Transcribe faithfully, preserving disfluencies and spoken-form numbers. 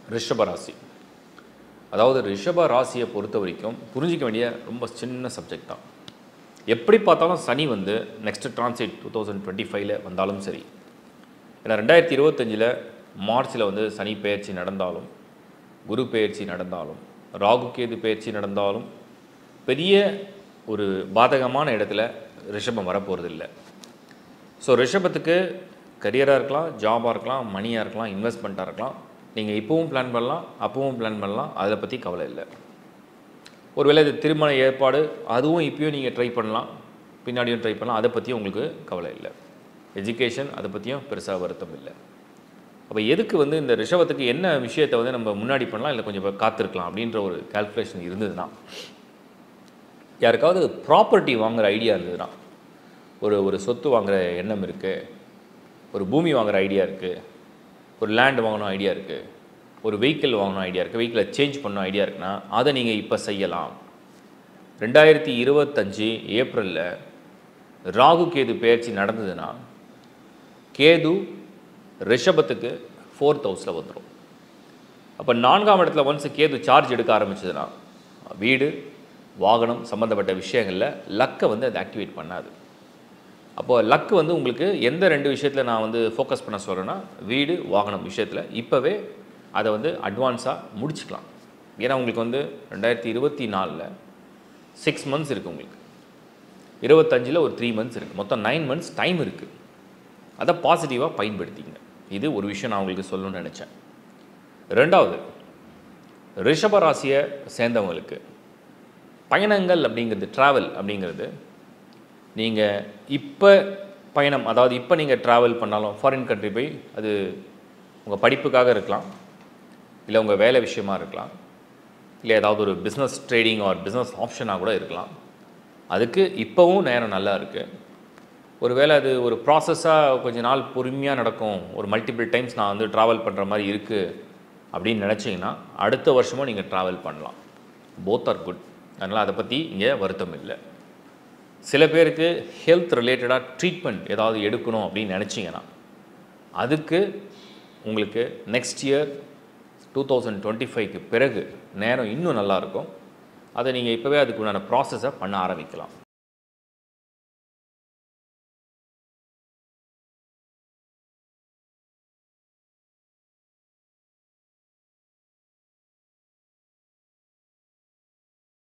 ரிஷப ராசி. அதாவது ரிஷப ராசியை பொறுத்த வரைக்கும் புரிஞ்சிக்க வேண்டிய ரொம்ப சின்ன சப்ஜெக்ட் தான். எப்படி பார்த்தாலும் சனி வந்து next transit two thousand twenty ஃபைவ்ல வந்தாலும் சரி, ஏன்னா ரெண்டாயிரத்தி இருபத்தஞ்சில் மார்ச்சில் வந்து சனி பெயர்ச்சி நடந்தாலும், குரு பெயர்ச்சி நடந்தாலும், ராகு கேது பெயர்ச்சி நடந்தாலும் பெரிய ஒரு பாதகமான இடத்துல ரிஷபம் வரப்போகிறது இல்லை. ஸோ ரிஷபத்துக்கு கரியராக இருக்கலாம், ஜாபாக இருக்கலாம், மணியாக இருக்கலாம், இன்வெஸ்ட்மெண்ட்டாக இருக்கலாம், நீங்கள் இப்போவும் பிளான் பண்ணலாம், அப்பவும் பிளான் பண்ணலாம், அதை பற்றி கவலை இல்லை. ஒருவேளை இது திருமண ஏற்பாடு, அதுவும் இப்போயும் நீங்கள் ட்ரை பண்ணலாம், பின்னாடியும் ட்ரை பண்ணலாம், அதை பற்றியும் உங்களுக்கு கவலை இல்லை. எஜுகேஷன், அதை பற்றியும் பெருசாக வருத்தம் இல்லை. அப்போ எதுக்கு வந்து இந்த ரிஷபத்துக்கு என்ன விஷயத்தை வந்து நம்ம முன்னாடி பண்ணலாம், இல்லை கொஞ்சம் காத்திருக்கலாம் அப்படின்ற ஒரு கால்குலேஷன் இருந்ததுன்னா, யாருக்காவது ப்ராப்பர்ட்டி வாங்குகிற ஐடியா இருந்ததுன்னா, ஒரு ஒரு சொத்து வாங்குகிற எண்ணம் இருக்குது, ஒரு பூமி வாங்குகிற ஐடியா இருக்குது, ஒரு லேண்ட் வாங்கணும் ஐடியா இருக்குது, ஒரு வெஹிக்கிள் வாங்கணும் ஐடியா இருக்குது, வெஹிக்கிளை சேஞ்ச் பண்ணணும் ஐடியா இருக்குன்னா அதை நீங்கள் இப்போ செய்யலாம். ரெண்டாயிரத்தி இருபத்தஞ்சி ஏப்ரலில் ராகு கேது பெயர்ச்சி நடந்ததுன்னா கேது ரிஷபத்துக்கு ஃபோர்த் ஹவுஸில் வந்துடும். அப்போ நான்காம் இடத்துல ஒன்ஸ் கேது சார்ஜ் எடுக்க ஆரம்பிச்சதுன்னா வீடு வாகனம் சம்மந்தப்பட்ட விஷயங்களில் லக்கை வந்து அதை ஆக்டிவேட் பண்ணாது. அப்போது லக்கு வந்து உங்களுக்கு எந்த ரெண்டு விஷயத்தில் நான் வந்து ஃபோக்கஸ் பண்ண சொல்கிறேன்னா, வீடு வாகனம் விஷயத்தில் இப்போவே அதை வந்து அட்வான்ஸாக முடிச்சுக்கலாம். ஏன்னா உங்களுக்கு வந்து ரெண்டாயிரத்தி இருபத்தி நாலில் சிக்ஸ் மந்த்ஸ் இருக்குது, உங்களுக்கு இருபத்தஞ்சில் ஒரு த்ரீ மந்த்ஸ் இருக்குது, மொத்தம் நைன் மந்த்ஸ் டைம் இருக்குது. அதை பாசிட்டிவாக பயன்படுத்திங்க. இது ஒரு விஷயம் நான் உங்களுக்கு சொல்லணும்னு நினச்சேன். ரெண்டாவது, ரிஷப ராசியை சேர்ந்தவங்களுக்கு பயணங்கள் அப்படிங்கிறது, ட்ராவல் அப்படிங்கிறது, நீங்கள் இப்போ பயணம், அதாவது இப்போ நீங்கள் ட்ராவல் பண்ணாலும் ஃபாரின் கண்ட்ரி போய், அது உங்கள் படிப்புக்காக இருக்கலாம், இல்லை உங்கள் வேலை விஷயமாக இருக்கலாம், இல்லை ஏதாவது ஒரு பிஸ்னஸ் ட்ரேடிங் ஆர் பிஸ்னஸ் ஆப்ஷனாக கூட இருக்கலாம். அதுக்கு இப்போவும் நேரம் நல்லா இருக்குது. ஒரு வேளை அது ஒரு ப்ராசஸாக கொஞ்சம் நாள் பொறுமையாக நடக்கும், ஒரு மல்டிபிள் டைம்ஸ் நான் வந்து ட்ராவல் பண்ணுற மாதிரி இருக்குது அப்படின்னு நினச்சிங்கன்னா அடுத்த வருஷமும் நீங்கள் ட்ராவல் பண்ணலாம். Both are good. அதனால் அதை பற்றி இங்கே வருத்தம் இல்லை. சில பேருக்கு ஹெல்த் ரிலேட்டடாக ட்ரீட்மெண்ட் ஏதாவது எடுக்கணும் அப்படின்னு நினச்சிங்கன்னா அதுக்கு உங்களுக்கு next year two thousand twenty ஃபைவ்க்கு பிறகு நேரம் இன்னும் நல்லாயிருக்கும். அதை நீங்கள் இப்போவே அதுக்குண்டான ப்ராசஸை பண்ண ஆரம்பிக்கலாம்.